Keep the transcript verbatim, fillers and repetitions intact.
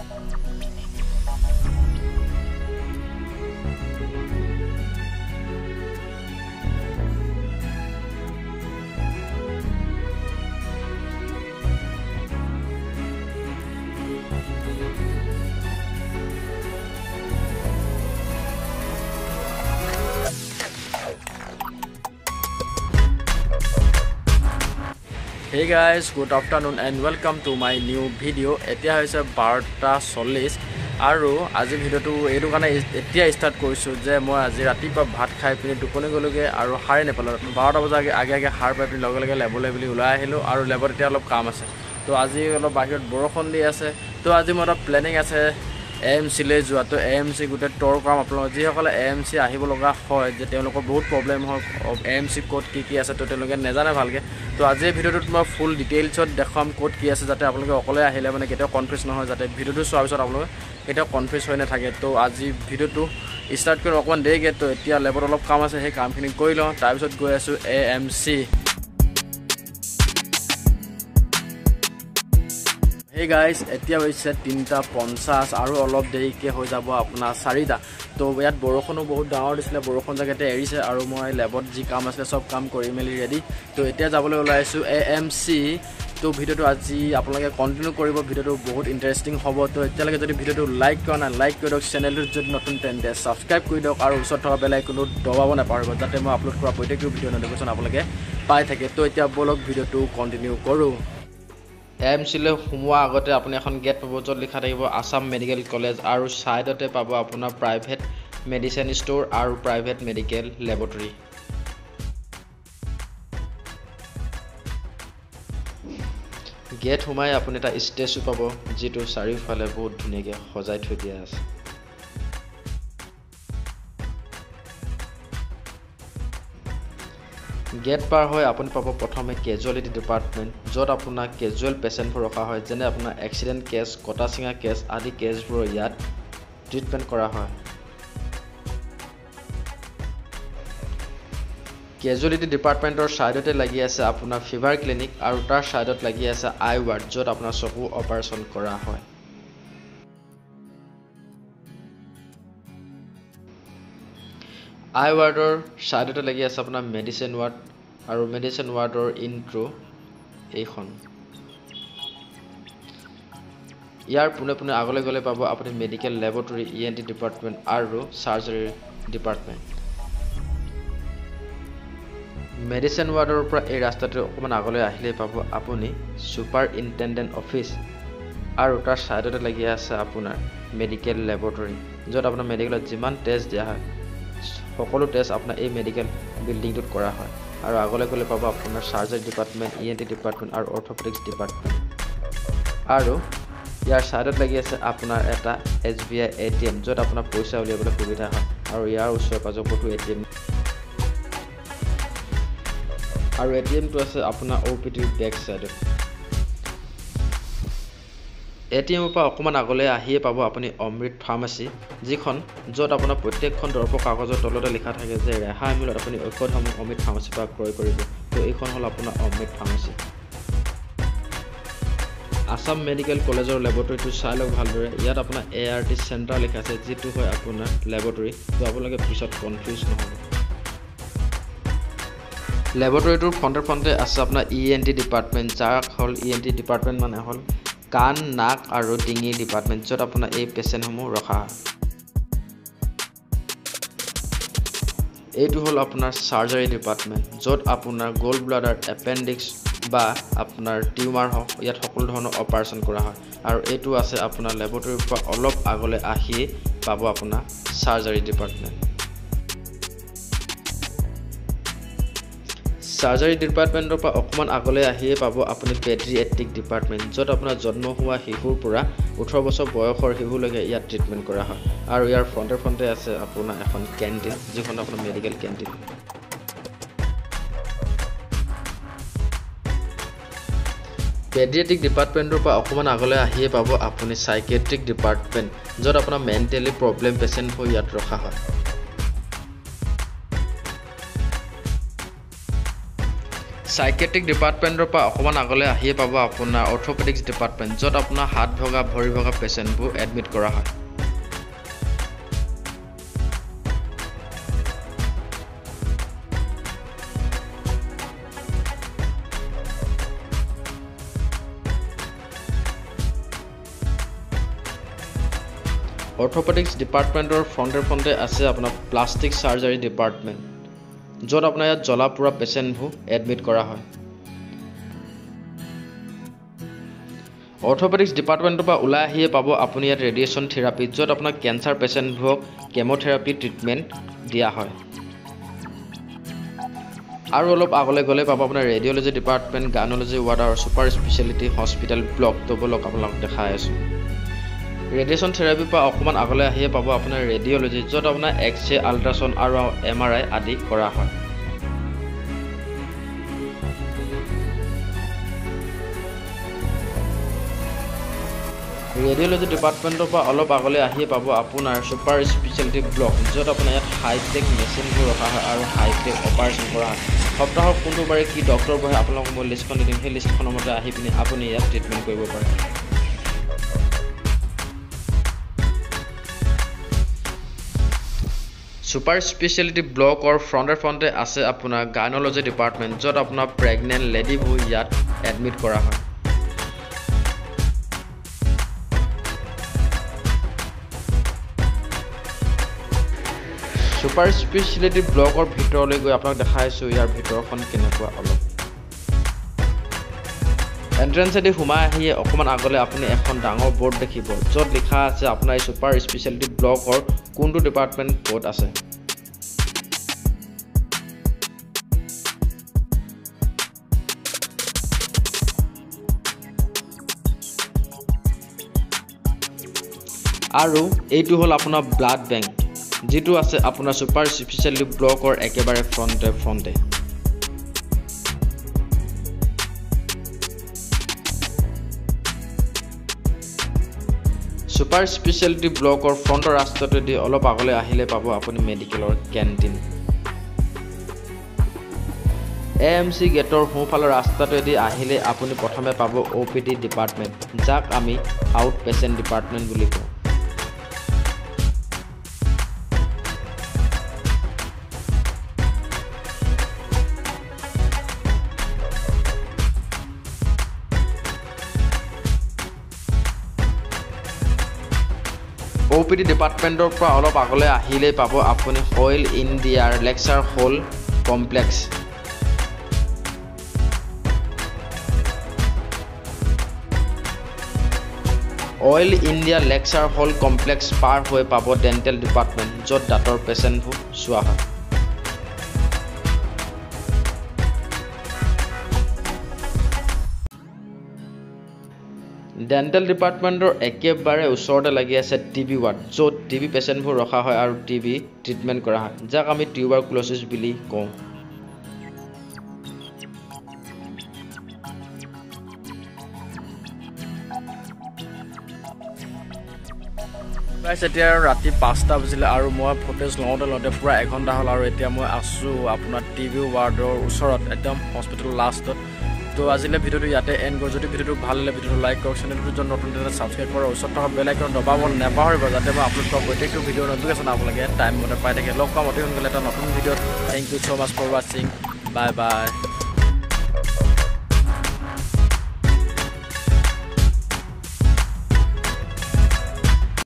Hey guys, good afternoon and welcome to my new video. Etia hoise বাৰটা চল্লিশ আৰু আজি ভিডিওটো এইটো কাৰণে এতিয়া ষ্টাৰ্ট কৰিছো যে মই আজি ৰাতিপুৱা ভাত খাই পিনি টোপনি গলোগে আৰু হাৰে নেপালো বাৰটা বজা আগে আগে হার পাই পিনি লগে লগে লেবলে বুলি ওলাই আহিলো আৰু লেবত এতিয়া অলপ কাম আছে তো আজি অলপ বাহিৰত বৰষুণ দি আছে তো আজি মোৰ প্লেনিং আছে A M C লৈ যোৱা তো A M C গুটে টৰ কাম আপোনালোক যিসকলে A M C আহিব লগা হয় যে তেওঁলোকৰ বহুত প্ৰবলেম হয় A M C কোড কি কি আছে তো তেওঁলোকে নেজানে ভালকে তো আজি ভিডিওটোত মই ফুল ডিটেইলছত দেখাম কোড কি আছে যাতে আপোনালোকে অকলে আহিলে মানে কেতিয়াও কনফিউজ নহয় যাতে ভিডিওটো চোৱাৰ পিছত আপোনালোকে কেতিয়াও কনফিউজ হৈ নাথাকে তো আজি ভিডিওটো ষ্টাৰ্ট কৰি অকমান দেৰিকে তো এতিয়া লেবত অলপ কাম আছে সেই কামখিনি কৰি লওঁ তাৰ পিছত গৈ আছো A M C Hey guys, এতিয়া হৈছে তিনটা পঞ্চাশ আৰু অলপ দেৰিকে হৈ যাব আপোনাৰ চাৰিটা তো ইয়াত বৰষুণো বহুত ডাঙৰ দিছিলে বৰষুণ জাগাতে এৰিছে আৰু মই লেবত যি কাম আছে সব কাম কৰি মেলি ৰেডি তো এতিয়া যাবলৈ ওলাইছো A M C তো ভিডিওটো আজি আপোনালোকে কন্টিনিউ কৰিব ভিডিওটো বহুত ইন্টাৰেষ্টিং হ'ব তো এতিয়ালৈকে যদি ভিডিওটো লাইক কৰা না লাইক কৰি দিয়ক চেনেলটো যদি নতুন তেন্তে সাবস্ক্ৰাইব কৰি দিয়ক আৰু ওচৰত থকা বেল আইকনটো দবাব নাপাহৰিব যাতে মই আপলোড কৰা প্ৰত্যেকটো ভিডিও নটিফিকেশ্যন আপোনালোকে পাই থাকে তো এতিয়া বলক ভিডিওটো কন্টিনিউ কৰো A M C লৈ সোমোৱা আগতে আপুনি এখন গেট পাব য'ত লিখা থাকিব আসাম মেডিকেল কলেজ আৰু সাইডতে পাব আপোনাৰ প্ৰাইভেট মেডিচিন ষ্ট'ৰ আৰু প্ৰাইভেট মেডিকেল ল্যাবৰেটৰী গেট সোমাই আপুনি এটা ষ্টেজও পাব যেটো চাৰিওফালে বহুত ধুনীয়াকৈ সজাই থৈ দিয়া আছে গেট পাৰ হৈ আপুনি পাব প্ৰথমে কেজুৱেলিটি ডিপাৰ্টমেন্ট য'ত আপোনাৰ কেজুৱেল পেশেন্টবোৰ ৰখা হয় যেনে আপোনাৰ এক্সিডেন্ট কেছ কটাচিঙা কেছ আদি কেছবোৰ ইয়াত ট্ৰিটমেন্ট কৰা হয় কেজুৱেলিটি ডিপাৰ্টমেন্টৰ সাইডতে লাগি আছে আপোনাৰ ফিভাৰ ক্লিনিক আৰু তাৰ সাইডত লাগি আছে আই ৱাৰ্ড য'ত আপোনাৰ চকু অপাৰেচন কৰা হয় আই ৱাৰ্ডৰ সাইডতে লাগি আছে আপোনাৰ মেডিচিন ৱাৰ্ড আৰু মেডিচিন ৱাৰ্ডৰ ইন্ট্ৰো এইখন ইয়াৰ পুনে পুনে আগলৈ গলে পাব আপুনি medical laboratory E N T department আৰু সাৰ্জাৰী ডিপাৰ্টমেন্ট মেডিচিন ৱাৰ্ডৰ পৰা এই ৰাস্তাটো অকমান আগলৈ আহিলে পাব আপুনি সুপাৰিনটেন্ডেন্ট অফিচ আৰু তাৰ সাইডতে লাগি আছে আপোনাৰ মেডিকেল ল্যাবৰেটৰী য'ত আপোনাৰ মেডিকেলত যিমান টেষ্ট দিয়া হয় সকলো টেষ্ট আপোনাৰ এই মেডিকেল বিল্ডিংটোত কৰা হয় আৰু আগলৈ গলে পাব আপোনাৰ surgery department E N T department আৰু অৰ্থোপেডিক্স ডিপাৰ্টমেন্ট আৰু ইয়াৰ সাইডত লাগি আছে আপোনাৰ এটা S B I A T M য'ত আপোনাৰ পইচা উলিয়াবলৈ সুবিধা হয় আৰু ইয়াৰ ওচৰে পাজৰে কতো A T M আৰু A T M টো আছে আপোনাৰ O P D বেক সাইডত A T M পৰা অকমান আগলৈ আহিয়ে পাব আপুনি অমৃত ফাৰ্মাসী যিখন য'ত আপোনাৰ প্ৰত্যেকখন দৰৱ কাগজৰ তলতে লিখা থাকে যে ৰেহাই মূল্যত আপুনি ঔষধসমূহ অমৃত ফাৰ্মাসীৰ পৰা ক্ৰয় কৰিব তো এইখন হল আপোনাৰ অমৃত ফাৰ্মাসী আসাম মেডিকেল কলেজৰ ল্যাবৰেটৰীটো চাই লওক ভালদৰে ইয়াত আপোনাৰ A R T চেণ্টাৰ লিখা আছে যেটো হয় আপোনাৰ ল্যাবৰেটৰী তো আপোনালোকে পিছত কনফিউজ নহব ল্যাবৰেটৰীটোৰ ফ্ৰণ্টে ফ্ৰণ্টে আছে আপোনাৰ E N T ডিপাৰ্টমেন্ট যাক হল E N T ডিপাৰ্টমেন্ট মানে হল কান নাক আৰু ডিঙি ডিপাৰ্টমেন্ট য'ত আপোনাৰ এই পেশেন্টসমূহ ৰখা হয় এইটো হল আপোনাৰ সাৰ্জাৰী ডিপাৰ্টমেন্ট য'ত আপোনাৰ গোল্ড ব্লাডাৰ এপেন্ডিক্স বা আপোনাৰ টিউমাৰ হওক ইয়াত সকলো ধৰণৰ অপাৰেচন কৰা হয় আৰু এইটো আছে আপোনাৰ ল্যাবৰেটৰীৰ পৰা অলপ আগলৈ আহি পাব আপোনাৰ সাৰ্জাৰী ডিপাৰ্টমেন্ট সাৰ্জাৰী ডিপাৰ্টমেন্টৰ পৰা অকমান আগলৈ আহিয়ে পাব আপুনি পেডিয়াট্ৰিক ডিপাৰ্টমেন্ট য'ত আপোনাৰ জন্ম হোৱা শিশুৰ পৰা ওঠৰ বছৰ বয়সৰ শিশুলৈকে ইয়াত ট্ৰিটমেন্ট কৰা হয় আৰু ইয়াৰ ফ্ৰণ্টে ফ্ৰণ্টে আছে আপোনাৰ এখন কেন্টিন যিখন আপোনাৰ মেডিকেল কেন্টিন পেডিয়াট্ৰিক ডিপাৰ্টমেন্টৰ পৰা অকমান আগলৈ আহিয়ে পাব আপুনি সাইকিয়াট্ৰিক ডিপাৰ্টমেন্ট য'ত আপোনাৰ মেন্টেলি প্ৰবলেম পেশেন্টবোৰ ইয়াত ৰখা হয় সাইকেট্ৰিক ডিপাৰ্টমেণ্টৰ পৰা অকমান আগলৈ আহিয়ে পাব আপোনাৰ অৰ্থোপেডিক্স ডিপাৰ্টমেণ্ট য'ত আপোনাৰ হাত ভগা ভৰি ভগা পেচেণ্টবোৰ এডমিট কৰা হয় অৰ্থোপেডিক্স ডিপাৰ্টমেণ্টৰ ফ্ৰণ্টে ফ্ৰণ্টে আছে আপোনাৰ প্লাষ্টিক চাৰ্জাৰী ডিপাৰ্টমেণ্ট য'ত আপোনাৰ ইয়াত জ্বলা পোৰা পেচেণ্টবোৰ এডমিট কৰা হয় অৰ্থোপেডিক্স ডিপাৰ্টমেণ্টৰ পৰা ওলাই আহিয়ে পাব আপুনি ইয়াত ৰেডিয়েশ্যন থেৰাপি য'ত আপোনাৰ কেঞ্চাৰ পেচেণ্টবোৰক কেমোথেৰাপি ট্ৰিটমেণ্ট দিয়া হয় আৰু অলপ আগলৈ গ'লে পাব আপোনাৰ ৰেডিঅ'লজি ডিপাৰ্টমেণ্ট গাইন'লজি ৱাৰ্ড আৰু ছুপাৰ স্পেচিয়েলিটি হস্পিটেল ব্লক তবলক আপোনালোক দেখাই আছোঁ ৰেডিয়েশ্যন থেৰাপিৰ পৰা অকমান আগলৈ আহিয়ে পাব আপোনাৰ ৰেডিঅ'লজি য'ত আপোনাৰ এক্স-ৰে আল্ট্ৰাছাউণ্ড আৰু এম আৰ আই আদি কৰা হয় ৰেডিঅ'লজি ডিপাৰ্টমেণ্টৰ পৰা অলপ আগলৈ আহিয়ে পাব আপোনাৰ ছুপাৰ স্পেচিয়েলিটি ব্লক য'ত আপোনাৰ ইয়াত হাইটেক মেচিনবোৰ ৰখা হয় আৰু হাইটেক অপাৰেশ্যন কৰা হয় সপ্তাহৰ কোনটো বাৰে কি ডক্টৰ বহে আপোনালোকক মই লিষ্টখন দি দিম সেই লিষ্টখনৰ মতে আহি পিনি আপুনি ইয়াত ট্ৰিটমেণ্ট কৰিব পাৰে ছুপাৰ স্পেচিয়েলিটি ব্লকৰ ফ্ৰণ্টে ফ্ৰণ্টে আছে আপোনাৰ গাইন'লজি ডিপাৰ্টমেণ্ট য'ত আপোনাৰ প্ৰেগনেণ্ট লেডিবোৰ ইয়াত এডমিট কৰা হয় ছুপাৰ স্পেচিয়েলিটি ব্লকৰ ভিতৰলৈ গৈ আপোনাক দেখাইছোঁ ইয়াৰ ভিতৰখন কেনেকুৱা অলপ এণ্ট্ৰেঞ্চেদি সোমাই আহিয়ে অকণমান আগলৈ আপুনি এখন ডাঙৰ বৰ্ড দেখিব য'ত লিখা আছে আপোনাৰ এই ছুপাৰ স্পেচিয়েলিটি ব্লকৰ কোনটো ডিপাৰ্টমেণ্ট ক'ত আছে আৰু এইটো হ'ল আপোনাৰ ব্লাড বেংক যেটো আছে আপোনাৰ ছুপাৰ স্পেচিয়েলিটি ব্লকৰ একেবাৰে ফ্ৰণ্টে ফ্ৰণ্টে ছুপাৰ স্পেচিয়েলিটি ব্লকৰ ফ্ৰণ্টৰ ৰাস্তাটোদি অলপ আগলৈ আহিলে পাব আপুনি মেডিকেলৰ কেণ্টিন এ এম চি গেটৰ সোঁফালৰ ৰাস্তাটোদি আহিলে আপুনি প্ৰথমে পাব অ' পি ডি ডিপাৰ্টমেণ্ট যাক আমি আউট পেচেণ্ট ডিপাৰ্টমেণ্ট বুলি কওঁ অ' পি ডি ডিপাৰ্টমেণ্টৰ পৰা অলপ আগলৈ আহিলেই পাব আপুনি অইল ইণ্ডিয়াৰ lecture hall complex oil India lecture hall complex পাৰ হৈ পাব ডেণ্টেল ডিপাৰ্টমেণ্ট য'ত দাঁতৰ পেচেণ্টবোৰ চোৱা হয় ডেণ্টেল ডিপাৰ্টমেণ্টৰ একেবাৰে ওচৰতে লাগি আছে টিবি ৱাৰ্ড য'ত টিবি পেচেণ্টবোৰ ৰখা হয় আৰু টিবি ট্ৰিটমেণ্ট কৰা হয় যাক আমি টিউবাৰকুলোচিছ বুলি কওঁ এতিয়া ৰাতি পাঁচটা বাজিলে আৰু মই ফুটেজ লওঁতে লওঁতে পূৰা এঘণ্টা হ'ল আৰু এতিয়া মই আছোঁ আপোনাৰ টিবি ৱাৰ্ডৰ ওচৰত একদম হস্পিটেল লাষ্টত তো আজিলে ভিডিওটো ইয়াতে এণ্ড কৰি যদি ভিডিওটো ভাল লাগে ভিডিওটো লাইক কৰক চেনেলটো যদি নতুন তেনেহ'লে ছাবস্ক্ৰাইব কৰক ওচৰত থকা বেল আইকন দবাব নাপাহৰিব যাতে মই আপলোড কৰা প্ৰত্যেকটো ভিডিঅ'ৰ নটিফিকেশ্যন আপোনালোকে টাইম মতে পাই থাকে লগ পাম অতি সোনকালে এটা নতুন ভিডিঅ'ত thank you so' much for ৱাচিং বাই বাই